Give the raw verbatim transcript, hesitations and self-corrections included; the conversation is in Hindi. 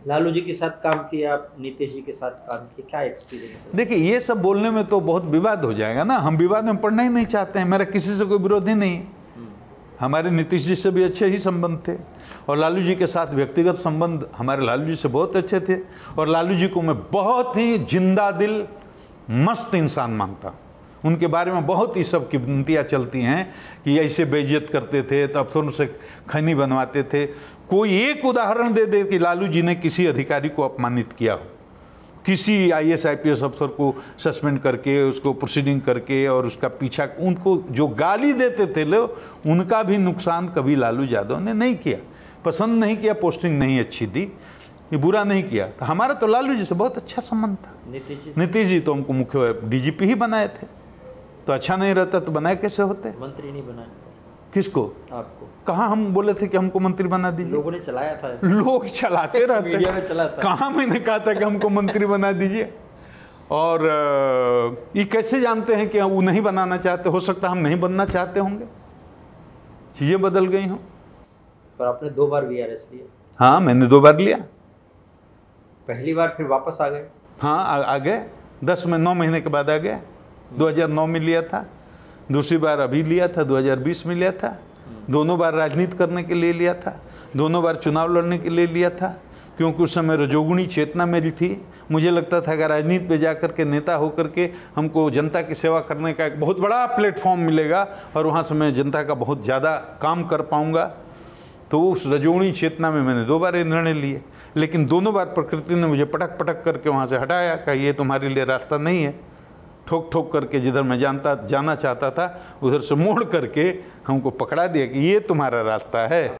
लालू जी के साथ काम किया, आप नीतीश जी के साथ काम किया, क्या एक्सपीरियंस है? देखिए, ये सब बोलने में तो बहुत विवाद हो जाएगा ना, हम विवाद में पढ़ना ही नहीं चाहते हैं। मेरा किसी से कोई विरोध ही नहीं। हमारे नीतीश जी से भी अच्छे ही संबंध थे और लालू जी के साथ व्यक्तिगत संबंध हमारे लालू जी से बहुत अच्छे थे। और लालू जी को मैं बहुत ही जिंदा दिल मस्त इंसान मानता हूँ। उनके बारे में बहुत ही सब गिनतियाँ चलती हैं कि ऐसे बेइज्जत करते थे, तो अफसरों से खैनी बनवाते थे। कोई एक उदाहरण दे दे कि लालू जी ने किसी अधिकारी को अपमानित किया हो, किसी I A S I P S अफसर को सस्पेंड करके, उसको प्रोसीडिंग करके और उसका पीछा, उनको जो गाली देते थे लोग, उनका भी नुकसान कभी लालू यादव ने नहीं किया। पसंद नहीं किया, पोस्टिंग नहीं अच्छी दी, ये बुरा नहीं किया। तो हमारा तो लालू जी से बहुत अच्छा संबंध था। नीतीश जी नीतीश जी तो हमको मुख्य डी जी पी ही बनाए थे, तो अच्छा नहीं रहता तो बनाए कैसे होते? मंत्री नहीं बनाए किसको? आपको। कहाँ हम बोले थे कि हमको मंत्री बना दीजिए? लोगों ने चलाया था ऐसे। लोग चलाते रहते मीडिया में चला था। कहाँ मैंने कहा था कि हमको मंत्री बना दीजिए? और ये कैसे जानते हैं कि वो नहीं बनाना चाहते? हो सकता है हम नहीं बनना चाहते होंगे, चीज़ें बदल गई हों। पर आपने दो बार वी आर एस लिया। हाँ, मैंने दो बार लिया। पहली बार फिर वापस आ गए। हाँ, आ, आ गए। दस में नौ महीने के बाद आ गए। दो हज़ार नौ में लिया था, दूसरी बार अभी लिया था, दो हज़ार बीस में लिया था। दोनों बार राजनीति करने के लिए लिया था, दोनों बार चुनाव लड़ने के लिए लिया था, क्योंकि उस समय रजोगुणी चेतना मेरी थी। मुझे लगता था कि राजनीति पे जा कर के, नेता होकर के हमको जनता की सेवा करने का एक बहुत बड़ा प्लेटफॉर्म मिलेगा और वहाँ से मैं जनता का बहुत ज़्यादा काम कर पाऊँगा। तो उस रजोगुणी चेतना में मैंने दो बार ये निर्णय लिए, लेकिन दोनों बार प्रकृति ने मुझे पटक पटक करके वहाँ से हटाया कि ये तुम्हारे लिए रास्ता नहीं है। ठोक ठोक करके जिधर मैं जानता जाना चाहता था उधर से मोड़ करके हमको पकड़ा दिया कि ये तुम्हारा रास्ता है।